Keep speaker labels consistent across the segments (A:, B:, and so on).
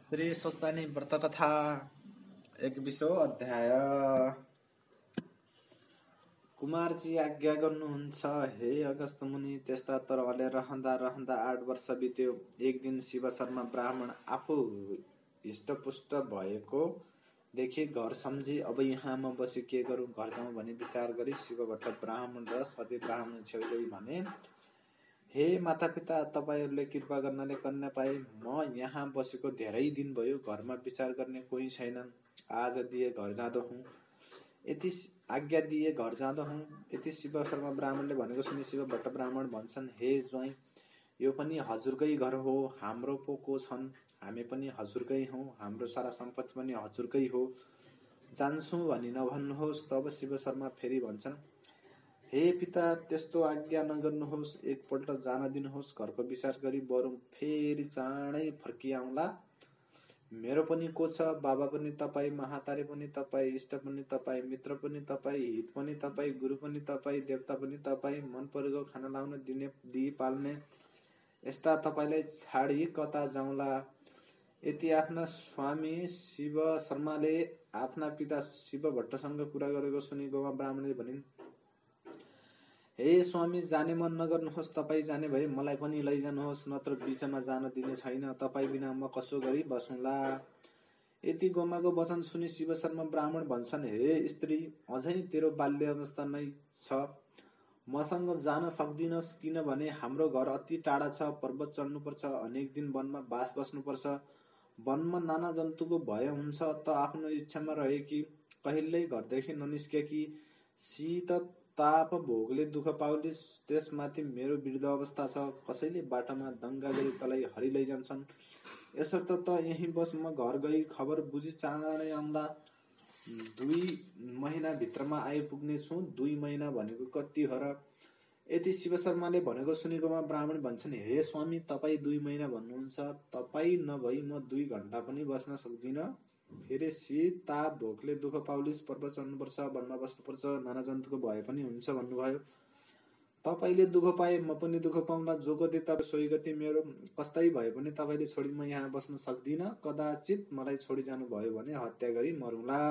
A: श्री स्वस्तानी व्रत कथा 21औं अध्याय। कुमारजी आज्ञा गर्नुहुन्छ, हे अगस्त मुनि। त्यस्ता तरहले रहँदा रहँदा 8 वर्ष बित्यो। एक दिन शिव शर्मा ब्राह्मण आफू हिष्टपुष्ट भएको देखि घर सम्झी अब यहाँ म बसी के गरौँ, घर जाउँ भनी विचार गरी शिवभट्ट ब्राह्मण र सती ब्राह्मण छेउ गई भने, हे माता पिता, तपाईहरूले कृपा गर्नाले कन्या पाए। म यहाँ बसेको धेरै दिन भयो, घरमा विचार गर्ने कोही छैन। आज दिए घर जाँदो हुँ, यति आज्ञा दिए घर जाँदो हुँ। यति शिव शर्मा ब्राह्मणले भनेको सुनि शिवभट्ट ब्राह्मण भन्छन्, हे ज्वाइँ, यो पनि हजुरकै घर हो, हाम्रो पो को छन्, हामी पनि हजुरकै हौँ, हाम्रो सारा सम्पत्ति पनि हजुरकै हो, जान्छु भनी नभन्नुहोस्। तब शिव शर्मा फेरि भन्छन्, हे पिता, त्यस्तो आज्ञा नगर्नुहोस्, एकपल्ट जान दिनुहोस्। घरको विचार गरी बरु फेरि चाँडै फर्किआउँला। मेरो पनि को छ, बाबा पनि तपाईँ, महातारी पनि तपाईँ, इष्ट पनि तपाईँ, मित्र पनि तपाईँ, हित पनि तपाईँ, गुरु पनि तपाईँ, देवता पनि तपाईँ, मन परेको खाना लाउन दिने दिई पाल्ने यस्ता तपाईँलाई छाडी कता जाउँला। यति आफ्ना स्वामी शिव शर्माले आफ्ना पिता शिवभट्टसँग कुरा गरेको सुनि गोमा ब्राह्मणले भनिन्, हे स्वामी, जाने मन नगर्नुहोस्। तपाईँ जाने भए मलाई पनि लैजानुहोस्, नत्र बिचमा जान दिने छैन। तपाईँ बिना म कसो गरी बसौँला। यति गोमाको वचन सुनि शिव शर्मा ब्राह्मण भन्छन्, हे स्त्री, अझै तेरो बाल्य अवस्था नै छ, मसँग जान सक्दिनस्, किनभने हाम्रो घर अति टाढा छ। पर्वत चढ्नुपर्छ, अनेक दिन वनमा बास बस्नुपर्छ। वनमा नाना जन्तुको भय हुन्छ त आफ्नो इच्छामा रहे कि कहिल्यै घरदेखि ननिस्केकी शीत ताप भोगले दुःख पाउलिस। त्यसमाथि मेरो वृद्ध अवस्था छ, कसैले बाटोमा दङ्गा गरी तलाई हरि लैजान्छन्। यसर्थ त यहीँ बस, म घर गई खबर बुझी चाँडै आउँला। 2 महिना भित्रमा आइपुग्ने छु। 2 महिना भनेको कति हो र? यति शिव शर्माले भनेको सुनिकोमा ब्राह्मण भन्छन्, हे स्वामी, तपाईँ 2 महिना भन्नुहुन्छ, तपाईँ नभई म 2 घण्टा पनि बस्न सक्दिन। फेरि शीत ताप भोकले दुःख पाउलिस, पर्वत चढ्नुपर्छ, वनमा बस्नुपर्छ, नाना जन्तुको भय पनि हुन्छ भन्नुभयो। तपाईले दुःख पाए म पनि दुःख पाउँला। जो गति तपाईँ सोही गति मेरो। कस्तै भए पनि तपाईँले छोडी म यहाँ बस्न सक्दिन। कदाचित मलाई छोडी जानु भयो भने हत्या गरी मरौँला।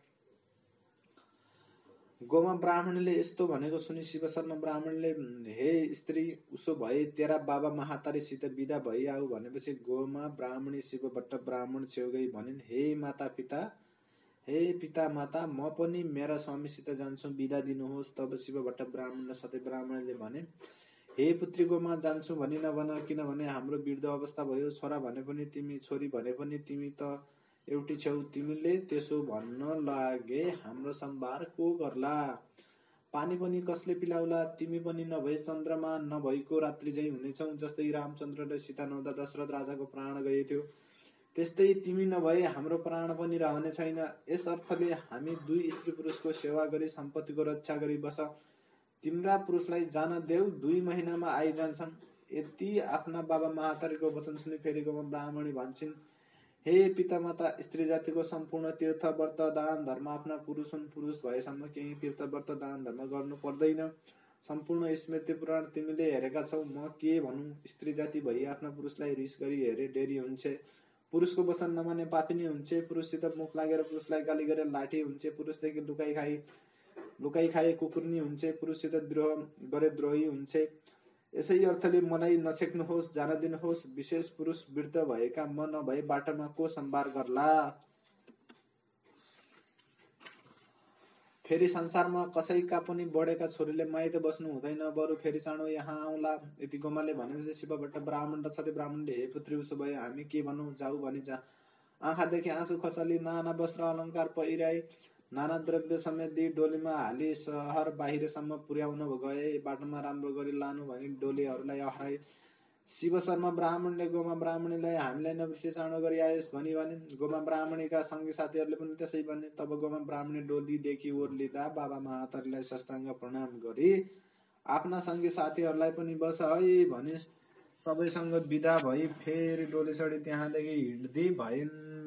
A: गोमा ब्राह्मणले यस्तो भनेको सुनि शिव शर्मा ब्राह्मणले, हे स्त्री, उसो भए तेरा बाबा महातारीसित बिदा भइआऊ भनेपछि गोमा ब्राह्मणी शिवभट्ट ब्राह्मण छेउ गई भनिन्, हे माता पिता, हे पिता माता, म पनि मेरा स्वामीसित जान्छु, बिदा दिनुहोस्। तब शिवभट्ट ब्राह्मण र सती ब्राह्मणले भने, हे पुत्री गोमा, जान्छु भनी नभन, किनभने हाम्रो वृद्ध अवस्था भयो। छोरा भने पनि तिमी, छोरी भने पनि तिमी त एउटी छेउ। तिमीले त्यसो भन्न लागे हाम्रो सम्भार को गर्ला? पानी पनि कसले पिलाउला? तिमी पनि नभए चन्द्रमा नभएको रात्रि झैं हुनेछौ। जस्तै रामचन्द्र र सीता नहुँदा दशरथ राजाको प्राण गए थियो, त्यस्तै तिमी नभए हाम्रो प्राण पनि रहने छैन। यस अर्थले हामी 2 स्त्री पुरुषको सेवा गरी सम्पत्तिको रक्षा गरी बस। तिम्रा पुरुषलाई जान देऊ, 2 महिनामा आइजान्छन्। यति आफ्ना बाबा महातारीको वचन सुनि फेरि गोमा ब्राह्मणी भन्छन्, हे पिता माता, स्त्री जातिको सम्पूर्ण तीर्थ व्रत दान धर्म आफ्ना पुरुष हुन्। पुरुष भएसम्म केही तीर्थ व्रत दान धर्म गर्नु पर्दैन। सम्पूर्ण स्मृति पुराण तिमीले हेरेका छौ, म के भनौँ। स्त्री जाति भई आफ्ना पुरुषलाई रिस गरी हेरे डेरी हुन्छ। पुरुषको वचन नमाने पापिनी हुन्छ। पुरुषसित मुख लागेर पुरुषलाई गाली गरेर लाठी हुन्छ। पुरुषदेखि लुकाई खाए कुकुर्नी हुन्छ। पुरुषसित द्रोह गरे द्रोही हुन्छ। यसै अर्थले मलाई नछेक्नुहोस्, जान दिनुहोस्। विशेष पुरुष वृद्ध भएका म नभए बाटोमा को सम्भार गर्ला? फेरि संसारमा कसैका पनि बढेका छोरीले माइत बस्नु हुँदैन, बरु फेरि चाँडो यहाँ आउँला। यति गोमाले भनेपछि शिवभट्ट ब्राह्मण र सती ब्राह्मणले, हे पुत्री, उसो भए हामी के भनौँ, जाऊ भनी आँखादेखि आँसु खसाली, नाना वस्त्र अलङ्कार पहिराई, नाना द्रव्य समेत दिई डोलीमा हाली सहर बाहिरसम्म पुर्याउन गए। बाटोमा राम्रो गरी लानु भनी डोलीहरूलाई हराई। शिव शर्मा ब्राह्मणले गोमा ब्राह्मणीलाई, हामीलाई नबिर्सी चाँडो गरी आएस् भनी भनिन्। गोमा ब्राह्मणीका सङ्गी साथीहरूले पनि त्यसै भने। तब गोमा ब्राह्मणी डोलीदेखि ओर्लिँदा बाबा महातारीलाई साष्टाङ्ग प्रणाम गरी आफ्ना सङ्गी साथीहरूलाई पनि बस है भनी सबैसँग बिदा भई फेरि डोली चढी त्यहाँदेखि हिँड्दै भइन्।